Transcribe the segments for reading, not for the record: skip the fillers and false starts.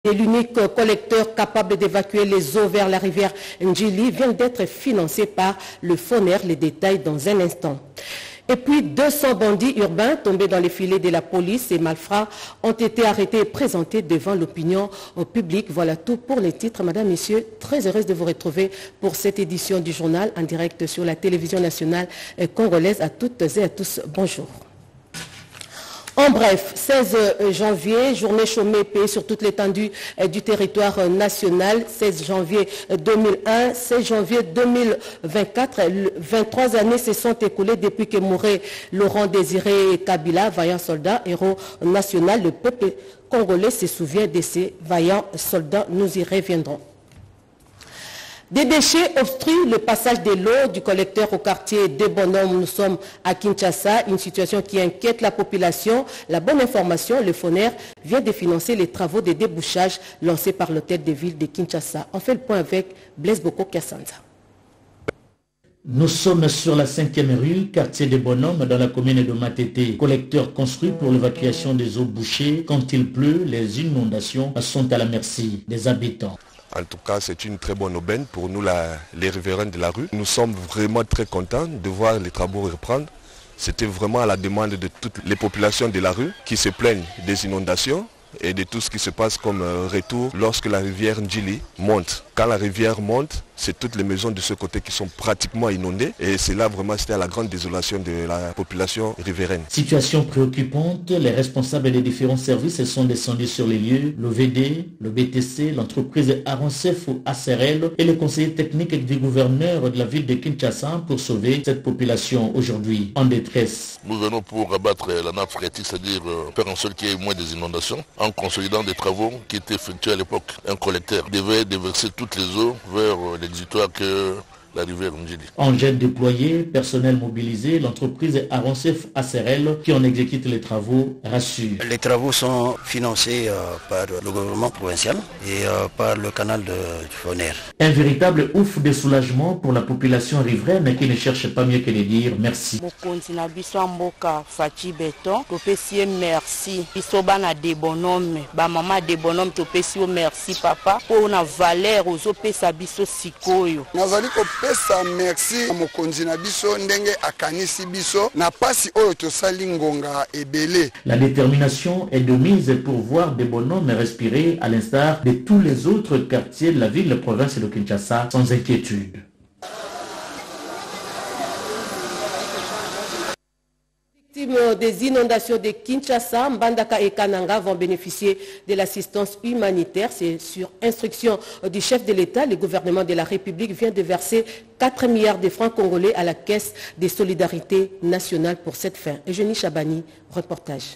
Et l'unique collecteur capable d'évacuer les eaux vers la rivière Ndjili vient d'être financé par le FONER. Les détails dans un instant. Et puis 200 bandits urbains tombés dans les filets de la police et malfrats ont été arrêtés et présentés devant l'opinion publique. Voilà tout pour les titres. Madame, Messieurs, très heureuse de vous retrouver pour cette édition du journal en direct sur la télévision nationale congolaise. À toutes et à tous, bonjour. En bref, 16 janvier, journée chômée payée sur toute l'étendue du territoire national. 16 janvier 2001, 16 janvier 2024. 23 années se sont écoulées depuis que mourait Laurent Désiré Kabila, vaillant soldat, héros national. Le peuple congolais se souvient de ces vaillants soldats. Nous y reviendrons. Des déchets obstruent le passage de l'eau du collecteur au quartier des Bonhommes. Nous sommes à Kinshasa, une situation qui inquiète la population. La bonne information, le FONER vient de financer les travaux de débouchage lancés par l'hôtel de ville de Kinshasa. On fait le point avec Blaise Boko Kassanza. Nous sommes sur la 5e rue, quartier des Bonhommes, dans la commune de Matete. Collecteur construit pour l'évacuation des eaux bouchées. Quand il pleut, les inondations sont à la merci des habitants. En tout cas, c'est une très bonne aubaine pour nous, les riverains de la rue. Nous sommes vraiment très contents de voir les travaux reprendre. C'était vraiment à la demande de toutes les populations de la rue qui se plaignent des inondations et de tout ce qui se passe comme retour lorsque la rivière Ndjili monte. Quand la rivière monte, c'est toutes les maisons de ce côté qui sont pratiquement inondées et c'est là vraiment c'était à la grande désolation de la population riveraine. Situation préoccupante, les responsables des différents services sont descendus sur les lieux, l'OVD, le BTC, l'entreprise Arancef ou ACRL et le conseiller technique du gouverneur de la ville de Kinshasa pour sauver cette population aujourd'hui en détresse. Nous venons pour abattre la nappe phréatique, c'est-à-dire faire en sorte qu'il y ait moins des inondations en consolidant des travaux qui étaient effectués à l'époque. Un collecteur devait déverser toutes les eaux vers l'exutoire que la rivière Ndjili. Engins déployés, personnel mobilisé, l'entreprise Arancef ACRL qui en exécute les travaux rassure. Les travaux sont financés par le gouvernement provincial et par le canal de FONER. Un véritable ouf de soulagement pour la population riveraine qui ne cherche pas mieux que de dire merci. Merci. Isobana de bonhomme, ba maman de bonhomme topesi merci papa pour na valeur aux opesa biso sikoyo. Pesa merci mokonzi na biso ndenge akanisi biso na pasi oyo tosali ngonga ebele. La détermination est de mise pour voir des bonhommes respirer à l'instar de tous les autres quartiers de la ville, de province de Kinshasa sans inquiétude. Des inondations de Kinshasa, Mbandaka et Kananga vont bénéficier de l'assistance humanitaire. C'est sur instruction du chef de l'État. Le gouvernement de la République vient de verser 4 milliards de francs congolais à la Caisse des solidarités nationales pour cette fin. Eugénie Chabani, reportage.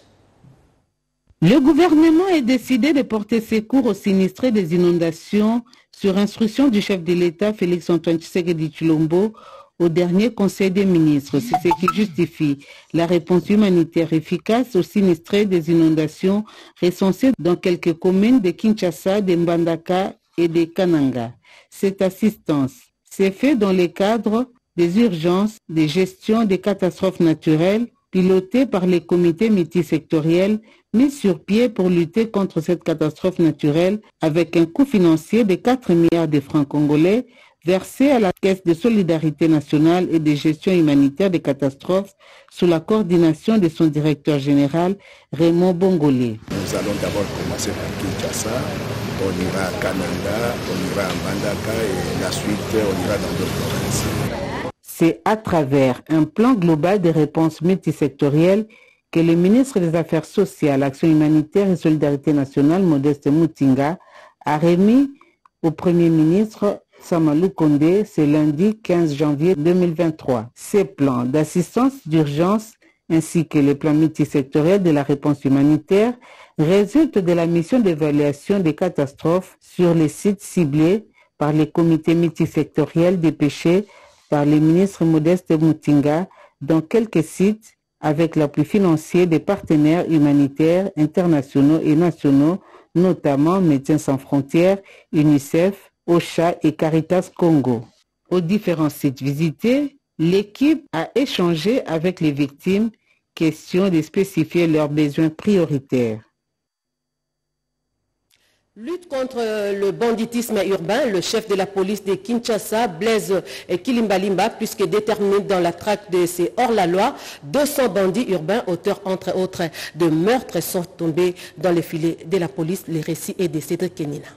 Le gouvernement est décidé de porter secours aux sinistrés des inondations sur instruction du chef de l'État, Félix-Antoine Tshisekedi Tshilombo, au dernier Conseil des ministres. C'est ce qui justifie la réponse humanitaire efficace aux sinistrés des inondations recensés dans quelques communes de Kinshasa, de Mbandaka et de Kananga. Cette assistance s'est faite dans le cadre des urgences de gestion des catastrophes naturelles pilotées par les comités multisectoriels mis sur pied pour lutter contre cette catastrophe naturelle avec un coût financier de 4 milliards de francs congolais versé à la Caisse de solidarité nationale et de gestion humanitaire des catastrophes sous la coordination de son directeur général, Raymond Bongolé. Nous allons d'abord commencer par Kinshasa, on ira à Kananga, on ira à Mbandaka et la suite on ira dans d'autres provinces. C'est à travers un plan global de réponse multisectorielle que le ministre des Affaires sociales, Action humanitaire et solidarité nationale, Modeste Mutinga, a remis au Premier ministre Samalou Kondé ce lundi 15 janvier 2023. Ces plans d'assistance d'urgence ainsi que les plans multisectoriels de la réponse humanitaire résultent de la mission d'évaluation des catastrophes sur les sites ciblés par les comités multisectoriels dépêchés par le ministre Modeste Mutinga dans quelques sites avec l'appui financier des partenaires humanitaires internationaux et nationaux, notamment Médecins sans frontières, UNICEF, OCHA et Caritas Congo. Aux différents sites visités, l'équipe a échangé avec les victimes, question de spécifier leurs besoins prioritaires. Lutte contre le banditisme urbain, le chef de la police de Kinshasa, Blaise Kilimbalimba, plus que déterminé dans la traque de ces hors-la-loi, 200 bandits urbains, auteurs entre autres de meurtres, sont tombés dans les filets de la police. Les récits est de Cédric Kenina.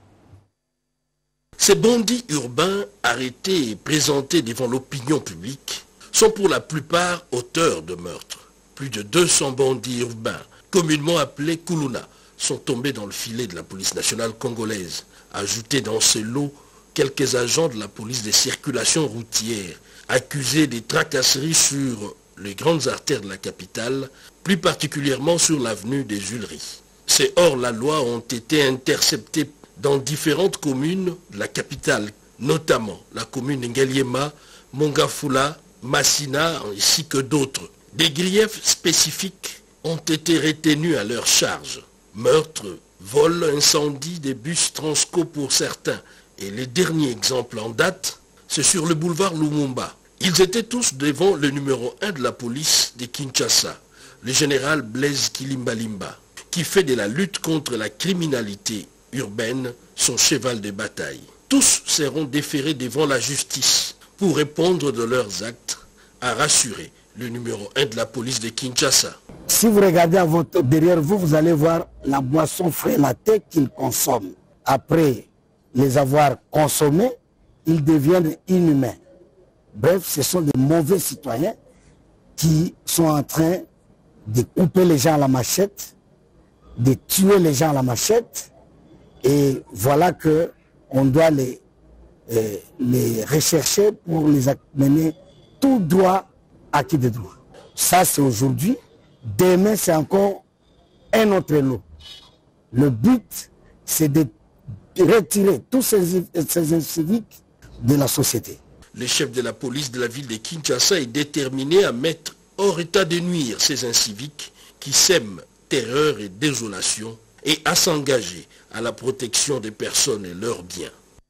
Ces bandits urbains arrêtés et présentés devant l'opinion publique sont pour la plupart auteurs de meurtres. Plus de 200 bandits urbains, communément appelés Kuluna, sont tombés dans le filet de la police nationale congolaise. Ajoutés dans ce lot, quelques agents de la police des circulations routières, accusés des tracasseries sur les grandes artères de la capitale, plus particulièrement sur l'avenue des Huileries. Ces hors-la-loi ont été interceptés dans différentes communes de la capitale, notamment la commune Ngaliema, Mongafula, Massina, ainsi que d'autres. Des griefs spécifiques ont été retenus à leur charge. Meurtres, vols, incendies des bus Transco pour certains. Et les derniers exemples en date, c'est sur le boulevard Lumumba. Ils étaient tous devant le numéro 1 de la police de Kinshasa, le général Blaise Kilimbalimba, qui fait de la lutte contre la criminalité urbaine son cheval de bataille. Tous seront déférés devant la justice pour répondre de leurs actes, a rassuré le numéro 1 de la police de Kinshasa. Si vous regardez derrière vous, vous allez voir la boisson frélatée qu'ils consomment. Après les avoir consommés, ils deviennent inhumains. Bref, ce sont des mauvais citoyens qui sont en train de couper les gens à la machette, de tuer les gens à la machette. Et voilà qu'on doit les rechercher pour les amener tout droit acquis de droit. Ça, c'est aujourd'hui. Demain, c'est encore un autre lot. Le but, c'est de retirer tous ces inciviques de la société. Le chef de la police de la ville de Kinshasa est déterminé à mettre hors état de nuire ces inciviques qui sèment terreur et désolation et à s'engager à la protection des personnes et leurs biens.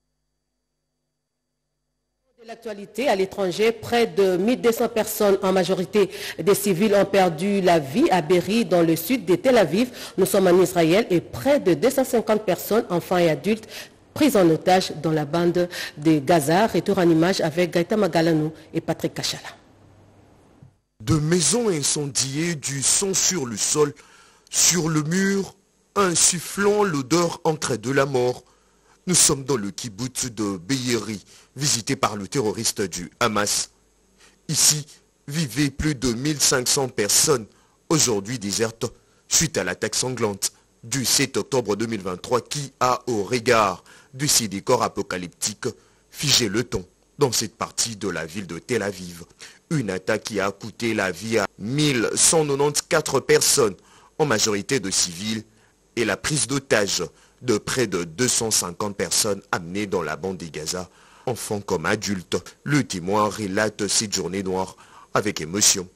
L'actualité à l'étranger, près de 1200 personnes, en majorité des civils, ont perdu la vie à Be'eri, dans le sud de Tel Aviv. Nous sommes en Israël et près de 250 personnes, enfants et adultes, prises en otage dans la bande de Gaza. Retour en image avec Gaëta Magalanou et Patrick Kachala. De maisons incendiées, du sang sur le sol, sur le mur, insufflant l'odeur ancrée de la mort. Nous sommes dans le kibboutz de Be'eri, visité par le terroriste du Hamas. Ici, vivaient plus de 1500 personnes, aujourd'hui désertes, suite à l'attaque sanglante du 7 octobre 2023 qui a, au regard de ces décors apocalyptiques, figé le temps dans cette partie de la ville de Tel Aviv. Une attaque qui a coûté la vie à 1194 personnes, en majorité de civils, et la prise d'otages de près de 250 personnes amenées dans la bande de Gaza, enfants comme adultes. Le témoin relate cette journée noire avec émotion.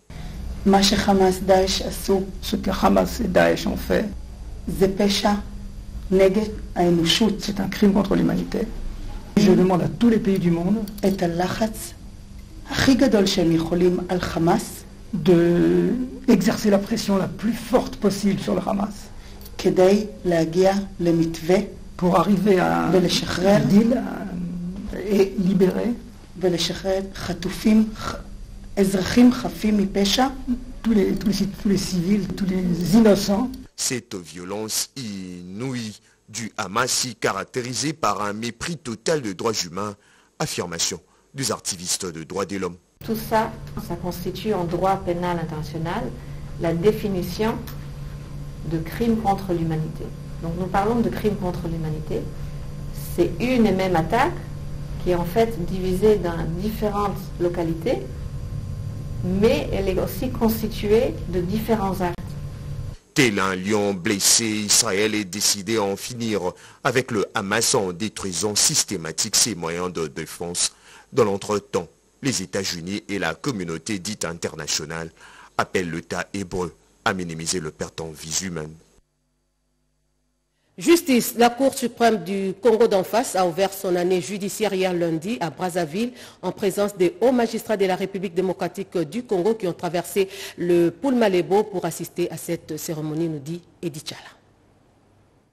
Ce que Hamas et Daesh ont fait, c'est un crime contre l'humanité. Je demande à tous les pays du monde d'exercer la pression la plus forte possible sur le Hamas pour arriver à un deal et libérer tous les civils, tous les innocents. Cette violence inouïe du Hamas est caractérisée par un mépris total des droits humains, affirmation des activistes de droits de l'homme. Tout ça, ça constitue en droit pénal international la définition de crime contre l'humanité. Donc nous parlons de crime contre l'humanité. C'est une et même attaque qui est en fait divisée dans différentes localités, mais elle est aussi constituée de différents actes. Tel un lion blessé, Israël est décidé à en finir avec le Hamas en détruisant systématiquement ses moyens de défense. Dans l'entretemps, les États-Unis et la communauté dite internationale appellent l'État hébreu à minimiser le perte en vies humaines. Justice, la Cour suprême du Congo d'en face a ouvert son année judiciaire hier lundi à Brazzaville en présence des hauts magistrats de la République démocratique du Congo qui ont traversé le Poul Malebo pour assister à cette cérémonie, nous dit Edith Chala.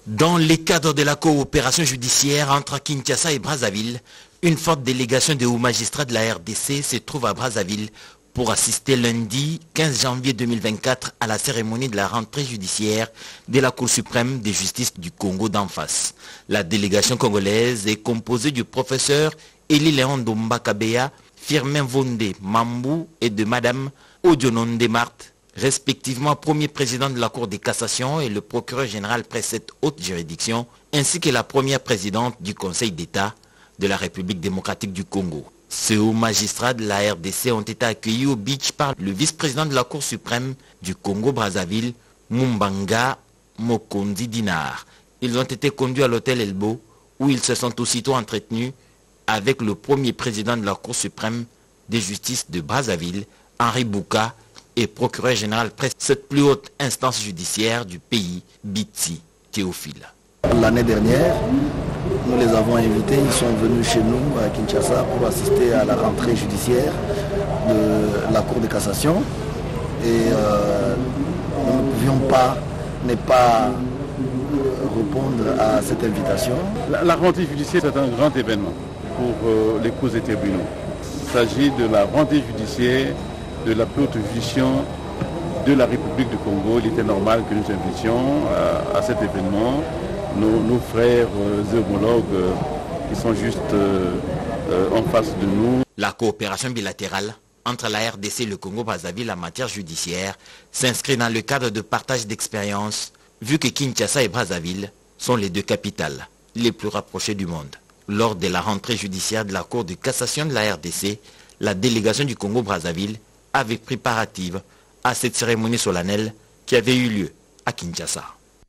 Dans les cadres de la coopération judiciaire entre Kinshasa et Brazzaville, une forte délégation de hauts magistrats de la RDC se trouve à Brazzaville pour assister lundi 15 janvier 2024 à la cérémonie de la rentrée judiciaire de la Cour suprême de justice du Congo d'en face. La délégation congolaise est composée du professeur Eli Léon Domba Kabea, Firmin Vonde Mambou et de Madame Odiononde Marthe, respectivement premier président de la Cour de cassation et le procureur général près cette haute juridiction, ainsi que la première présidente du Conseil d'État de la République démocratique du Congo. Ces hauts magistrats de la RDC ont été accueillis au beach par le vice-président de la Cour suprême du Congo-Brazzaville, Mumbanga Mokondi Dinar. Ils ont été conduits à l'hôtel Elbo, où ils se sont aussitôt entretenus avec le premier président de la Cour suprême de justice de Brazzaville, Henri Bouka, et procureur général près cette plus haute instance judiciaire du pays, Bitsi Théophile. L'année dernière, nous les avons invités, ils sont venus chez nous à Kinshasa pour assister à la rentrée judiciaire de la Cour de cassation et nous ne pouvions pas ne pas répondre à cette invitation. La rentrée judiciaire, c'est un grand événement pour les causes et tribunaux. Il s'agit de la rentrée judiciaire de la plus haute juridiction de la République du Congo. Il était normal que nous invitions à cet événement nos frères homologues qui sont juste en face de nous. La coopération bilatérale entre la RDC et le Congo-Brazzaville en matière judiciaire s'inscrit dans le cadre de partage d'expériences, vu que Kinshasa et Brazzaville sont les deux capitales les plus rapprochées du monde. Lors de la rentrée judiciaire de la Cour de cassation de la RDC, la délégation du Congo-Brazzaville avait pris part active à cette cérémonie solennelle qui avait eu lieu à Kinshasa.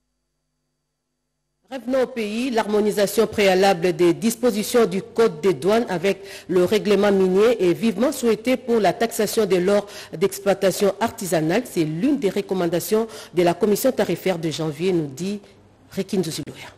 Revenons au pays, l'harmonisation préalable des dispositions du Code des douanes avec le règlement minier est vivement souhaitée pour la taxation de l'or d'exploitation artisanale. C'est l'une des recommandations de la commission tarifaire de janvier, nous dit Rekin Zouzilouer.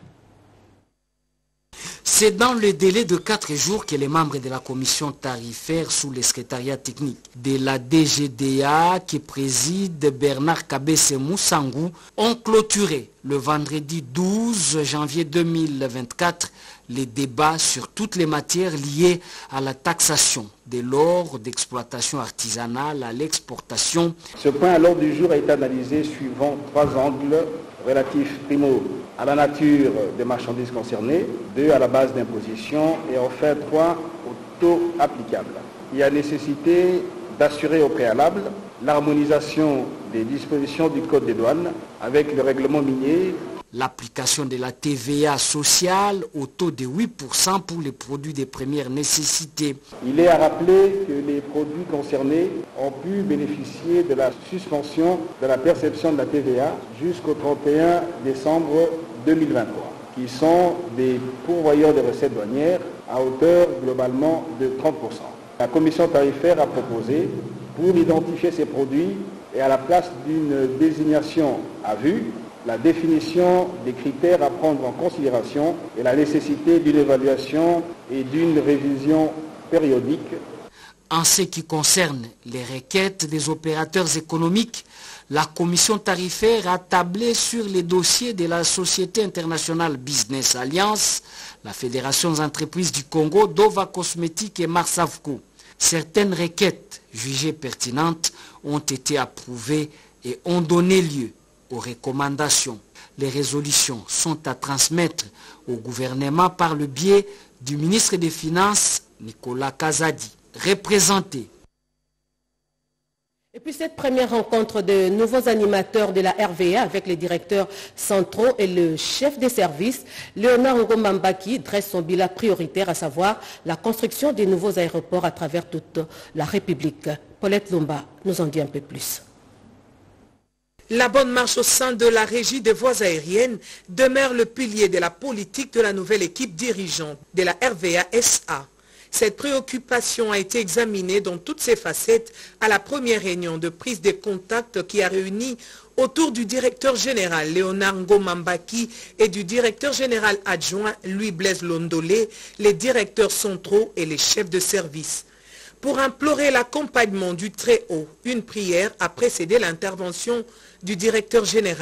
C'est dans le délai de 4 jours que les membres de la commission tarifaire sous le secrétariat technique de la DGDA qui préside Bernard Kabese Moussangou ont clôturé le vendredi 12 janvier 2024 les débats sur toutes les matières liées à la taxation de l'or d'exploitation artisanale à l'exportation. Ce point à l'ordre du jour a été analysé suivant 3 angles relatifs, primo, à la nature des marchandises concernées, 2 à la base d'imposition et enfin 3 au taux applicable. Il y a nécessité d'assurer au préalable l'harmonisation des dispositions du Code des douanes avec le règlement minier. L'application de la TVA sociale au taux de 8% pour les produits de première nécessité. Il est à rappeler que les produits concernés ont pu bénéficier de la suspension de la perception de la TVA jusqu'au 31 décembre 2023, qui sont des pourvoyeurs de recettes douanières à hauteur globalement de 30%. La commission tarifaire a proposé, pour identifier ces produits et à la place d'une désignation à vue, la définition des critères à prendre en considération et la nécessité d'une évaluation et d'une révision périodique. En ce qui concerne les requêtes des opérateurs économiques, la commission tarifaire a tablé sur les dossiers de la Société internationale Business Alliance, la Fédération des entreprises du Congo, Dova Cosmétique et Marsavco. Certaines requêtes jugées pertinentes ont été approuvées et ont donné lieu aux recommandations. Les résolutions sont à transmettre au gouvernement par le biais du ministre des Finances, Nicolas Kazadi, représenté. Et puis cette première rencontre de nouveaux animateurs de la RVA avec les directeurs centraux et le chef des services, Léonard Ngomambaki, dresse son bilan prioritaire, à savoir la construction des nouveaux aéroports à travers toute la République. Paulette Lomba nous en dit un peu plus. La bonne marche au sein de la régie des voies aériennes demeure le pilier de la politique de la nouvelle équipe dirigeante de la RVA SA. Cette préoccupation a été examinée dans toutes ses facettes à la première réunion de prise de contact qui a réuni autour du directeur général Léonard Ngomambaki et du directeur général adjoint Louis-Blaise Londolé, les directeurs centraux et les chefs de service. Pour implorer l'accompagnement du Très-Haut, une prière a précédé l'intervention du directeur général.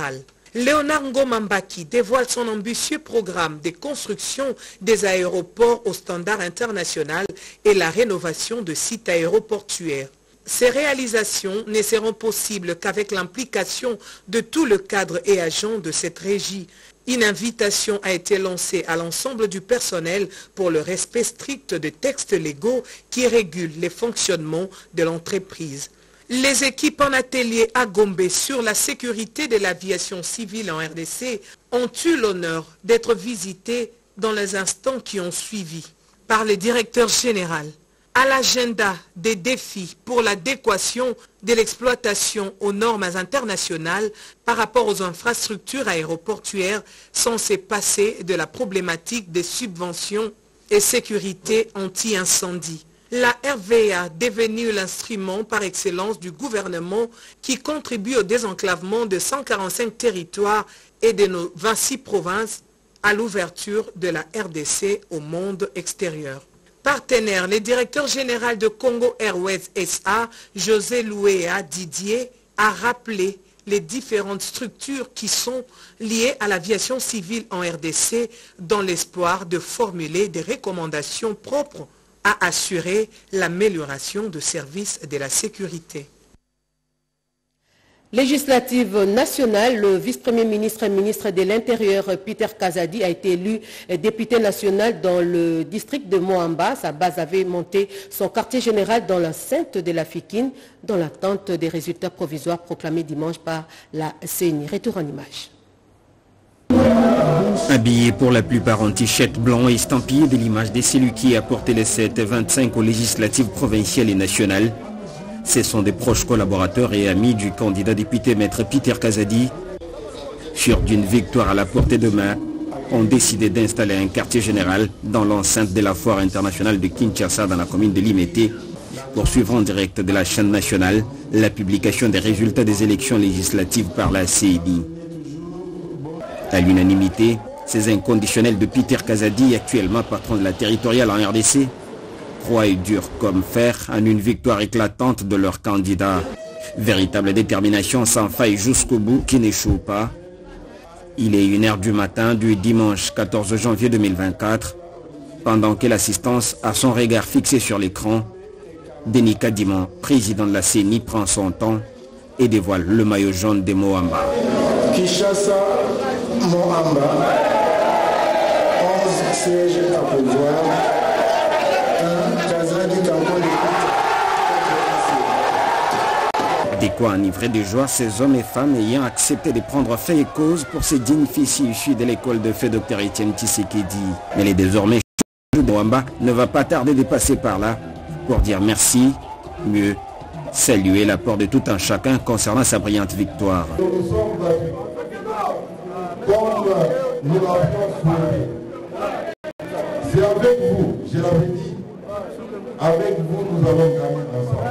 Léonard Ngomambaki dévoile son ambitieux programme de construction des aéroports au standard international et la rénovation de sites aéroportuaires. Ces réalisations ne seront possibles qu'avec l'implication de tout le cadre et agents de cette régie. Une invitation a été lancée à l'ensemble du personnel pour le respect strict des textes légaux qui régulent les fonctionnements de l'entreprise. Les équipes en atelier à Gombe sur la sécurité de l'aviation civile en RDC ont eu l'honneur d'être visitées dans les instants qui ont suivi par le directeur général. À l'agenda des défis pour l'adéquation de l'exploitation aux normes internationales par rapport aux infrastructures aéroportuaires censées passer de la problématique des subventions et sécurité anti-incendie. La RVA, devenue l'instrument par excellence du gouvernement qui contribue au désenclavement de 145 territoires et de nos 26 provinces à l'ouverture de la RDC au monde extérieur. Partenaire, le directeur général de Congo Airways SA, José Louéa Didier, a rappelé les différentes structures qui sont liées à l'aviation civile en RDC dans l'espoir de formuler des recommandations propres à assurer l'amélioration du service de la sécurité. Législative nationale, le vice-premier ministre et ministre de l'Intérieur Peter Kazadi a été élu député national dans le district de Moamba. Sa base avait monté son quartier général dans l'enceinte de la Fikine dans l'attente des résultats provisoires proclamés dimanche par la CENI. Retour en image. Habillé pour la plupart en t-shirt blanc et estampillé de l'image des cellules qui a porté les 7-25 aux législatives provinciales et nationales, ce sont des proches collaborateurs et amis du candidat député maître Peter Kazadi, sûrs d'une victoire à la portée de main, ont décidé d'installer un quartier général dans l'enceinte de la foire internationale de Kinshasa dans la commune de Limete pour suivre en direct de la chaîne nationale la publication des résultats des élections législatives par la CENI. À l'unanimité, ces inconditionnels de Peter Kazadi, actuellement patron de la territoriale en RDC, croient et dur comme fer en une victoire éclatante de leur candidat. Véritable détermination sans faille jusqu'au bout qui n'échoue pas. Il est 1h du matin du dimanche 14 janvier 2024, pendant que l'assistance a son regard fixé sur l'écran. Denis Kadimon, président de la CENI, prend son temps et dévoile le maillot jaune des Moamba. Kinshasa, Moamba, 11 sièges à pouvoir, de quoi enivrer de joie ces hommes et femmes ayant accepté de prendre fait et cause pour ces dignes fils issus de l'école de feu Dr Etienne Tshisekedi. Mais les désormais de Moamba ne va pas tarder de passer par là pour dire merci, mieux, saluer l'apport de tout un chacun concernant sa brillante victoire. C'est avec vous, je l'avais dit, avec vous nous allons gagner ensemble.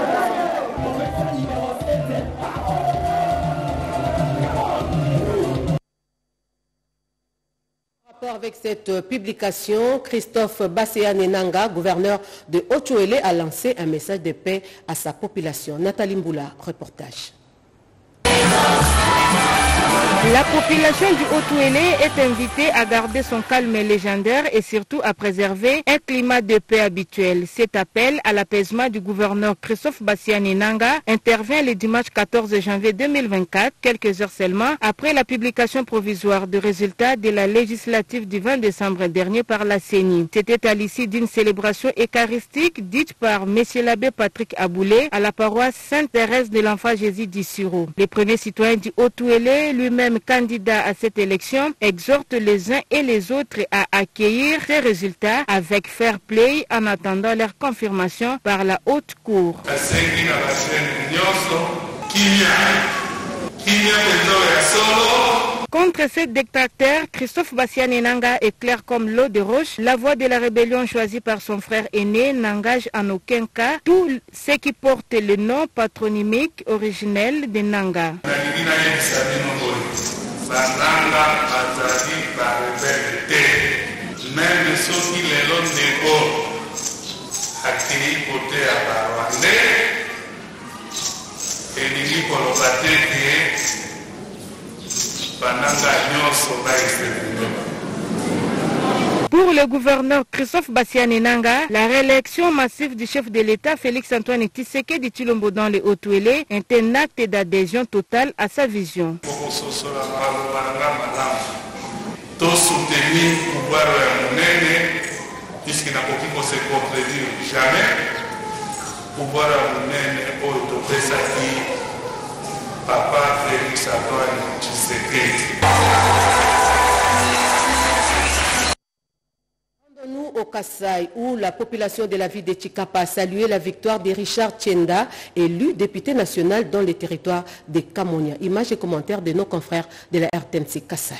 Avec cette publication, Christophe Basséane-Nanga, gouverneur de Haut-Uélé, a lancé un message de paix à sa population. Nathalie Mboula, reportage. La population du Haut-Uélé est invitée à garder son calme légendaire et surtout à préserver un climat de paix habituel. Cet appel à l'apaisement du gouverneur Christophe Basséane-Nanga intervient le dimanche 14 janvier 2024, quelques heures seulement après la publication provisoire des résultats de la législative du 20 décembre dernier par la CENI. C'était à l'issue d'une célébration eucharistique dite par M. l'abbé Patrick Aboulé à la paroisse Sainte-Thérèse de l'Enfant Jésus d'Issuro. Les premiers citoyens du Haut-Uélé, lui-même candidat à cette élection, exhorte les uns et les autres à accueillir ces résultats avec fair play en attendant leur confirmation par la haute cour. Contre ces dictateurs, Christophe Basséane-Nanga est clair comme l'eau de roche. La voie de la rébellion choisie par son frère aîné n'engage en aucun cas tout ce qui porte le nom patronymique originel de Nanga. Même ceux qui les l'ont négocié, accueillis côté à Rwandais, et nous pour le Pour le gouverneur Christophe Bassiani Nanga, la réélection massive du chef de l'État Félix-Antoine Tshisekedi Tshilombo dans les Haut-Touélé est un acte d'adhésion totale à sa vision. Soutenir le pouvoir monnaie, puisqu'il n'a pas pu se contredire jamais. Pouvoir monnaie, autour ça qui papa Félix-Antoine Tshisekedi. Nous au Kasaï, où la population de la ville de Tshikapa a salué la victoire de Richard Tshenda, élu député national dans les territoires de Kamonia. Images et commentaires de nos confrères de la RTNC Kasaï.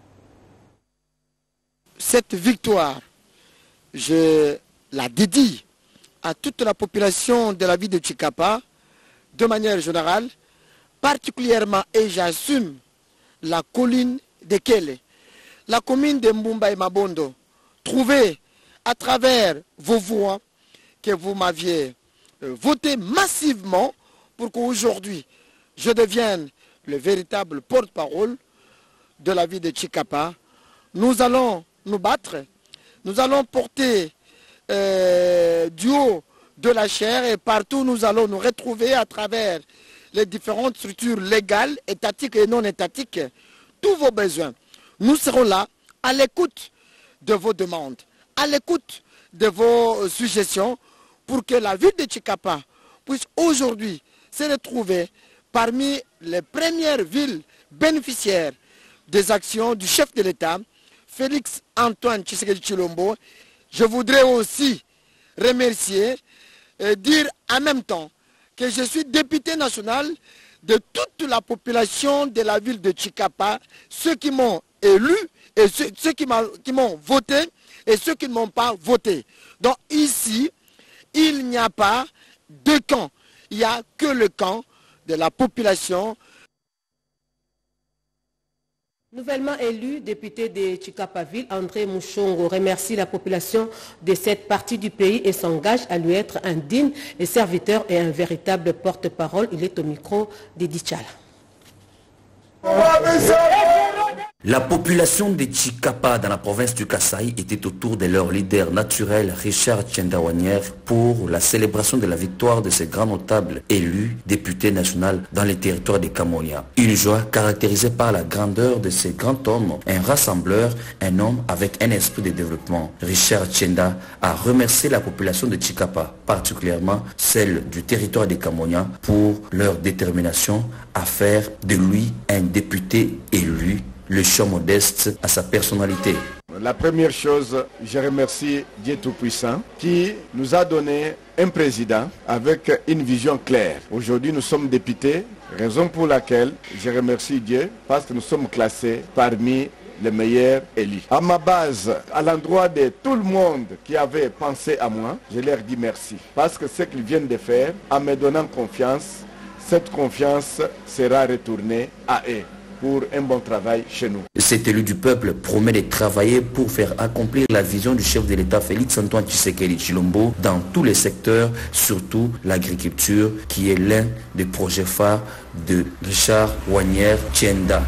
Cette victoire, je la dédie à toute la population de la ville de Tshikapa, de manière générale, particulièrement, et j'assume la colline de Kele, la commune de Mbumba et Mabondo, trouvée à travers vos voix que vous m'aviez voté massivement pour qu'aujourd'hui je devienne le véritable porte-parole de la ville de Tshikapa. Nous allons nous battre, nous allons porter du haut de la chair et partout nous allons nous retrouver à travers les différentes structures légales, étatiques et non étatiques, tous vos besoins. Nous serons là à l'écoute de vos demandes, à l'écoute de vos suggestions pour que la ville de Tshikapa puisse aujourd'hui se retrouver parmi les premières villes bénéficiaires des actions du chef de l'État, Félix-Antoine Tshisekedi Tshilombo. Je voudrais aussi remercier et dire en même temps que je suis député national de toute la population de la ville de Tshikapa, ceux qui m'ont élu et ceux qui m'ont voté et ceux qui ne m'ont pas voté. Donc ici, il n'y a pas de camp, il n'y a que le camp de la population. Nouvellement élu député de Tshikapa-Ville, André Mouchongo remercie la population de cette partie du pays et s'engage à lui être un digne serviteur et un véritable porte-parole. Il est au micro d'Edi Tchala. La population de Tshikapa dans la province du Kasaï était autour de leur leader naturel Richard Tshenda pour la célébration de la victoire de ce grand notable élu député national dans les territoires de Kamonia. Une joie caractérisée par la grandeur de ce grand homme, un rassembleur, un homme avec un esprit de développement. Richard Tshenda a remercié la population de Tshikapa, particulièrement celle du territoire de Kamonia, pour leur détermination à faire de lui un député élu, le choix modeste à sa personnalité. La première chose, je remercie Dieu Tout-Puissant qui nous a donné un président avec une vision claire. Aujourd'hui, nous sommes députés, raison pour laquelle je remercie Dieu parce que nous sommes classés parmi les meilleurs élus. À ma base, à l'endroit de tout le monde qui avait pensé à moi, je leur dis merci. Parce que ce qu'ils viennent de faire, en me donnant confiance, cette confiance sera retournée à eux pour un bon travail chez nous. Cet élu du peuple promet de travailler pour faire accomplir la vision du chef de l'État Félix-Antoine Tshisekedi Tshilombo dans tous les secteurs, surtout l'agriculture, qui est l'un des projets phares de Richard Tshenda.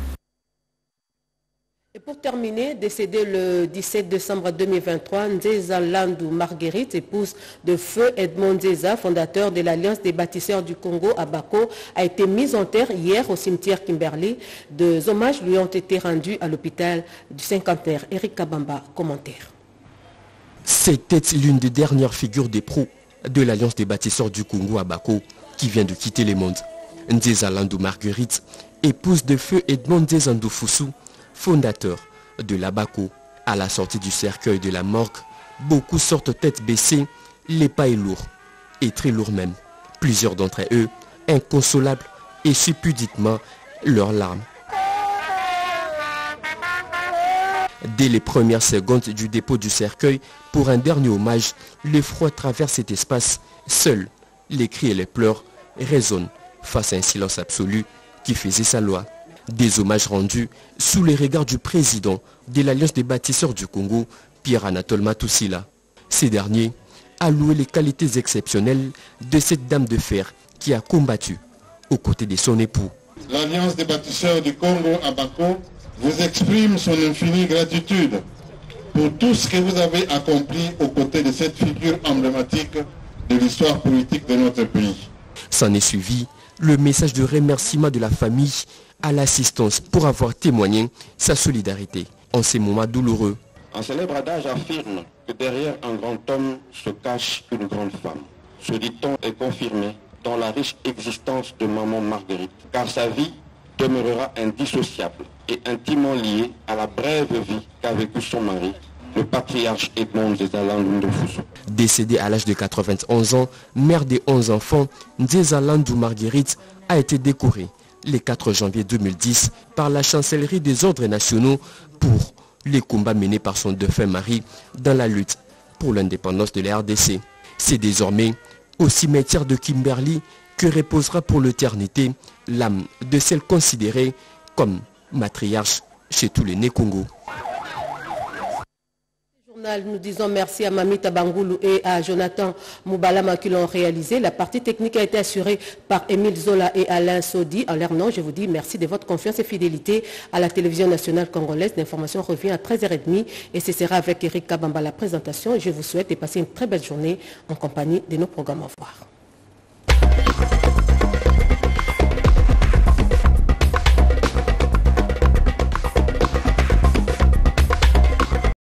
Et pour terminer, décédée le 17 décembre 2023, Nzeza Landou Marguerite, épouse de feu Edmond Nzeza, fondateur de l'Alliance des bâtisseurs du Congo à Bako, a été mise en terre hier au cimetière Kimberley. Deux hommages lui ont été rendus à l'hôpital du cinquantenaire. Eric Kabamba, commentaire. C'était l'une des dernières figures des pros de l'Alliance des bâtisseurs du Congo à Bako qui vient de quitter les mondes. Nzeza Landou Marguerite, épouse de feu Edmond Nzeza Ndoufousou, fondateur de l'Abako. À la sortie du cercueil de la morgue, beaucoup sortent tête baissée, les pas est lourd, et très lourd même. Plusieurs d'entre eux, inconsolables, essuient pudiquement leurs larmes. Dès les premières secondes du dépôt du cercueil, pour un dernier hommage, l'effroi traverse cet espace. Seuls les cris et les pleurs résonnent face à un silence absolu qui faisait sa loi. Des hommages rendus sous les regards du président de l'Alliance des bâtisseurs du Congo, Pierre-Anatole Matoussila. Ces derniers a loué les qualités exceptionnelles de cette dame de fer qui a combattu aux côtés de son époux. l'Alliance des bâtisseurs du Congo à Bako vous exprime son infinie gratitude pour tout ce que vous avez accompli aux côtés de cette figure emblématique de l'histoire politique de notre pays. S'en est suivi le message de remerciement de la famille à l'assistance pour avoir témoigné sa solidarité en ces moments douloureux. Un célèbre adage affirme que derrière un grand homme se cache une grande femme. Ce dicton est confirmé dans la riche existence de maman Marguerite, car sa vie demeurera indissociable et intimement liée à la brève vie qu'a vécue son mari, le patriarche Edmond Nzezalandou Ndofuso. Décédée à l'âge de 91 ans, mère des 11 enfants, Nzezalandou Marguerite a été décorée le 4 janvier 2010 par la chancellerie des ordres nationaux pour les combats menés par son défunt mari dans la lutte pour l'indépendance de la RDC. C'est désormais au cimetière de Kimberley que reposera pour l'éternité l'âme de celle considérée comme matriarche chez tous les Né-Congo. Nous disons merci à Mamita Bangoulou et à Jonathan Moubalama qui l'ont réalisé. La partie technique a été assurée par Émile Zola et Alain Sodi. En leur nom, je vous dis merci de votre confiance et fidélité à la télévision nationale congolaise. L'information revient à 13h30 et ce sera avec Eric Kabamba la présentation. Je vous souhaite de passer une très belle journée en compagnie de nos programmes. Au revoir.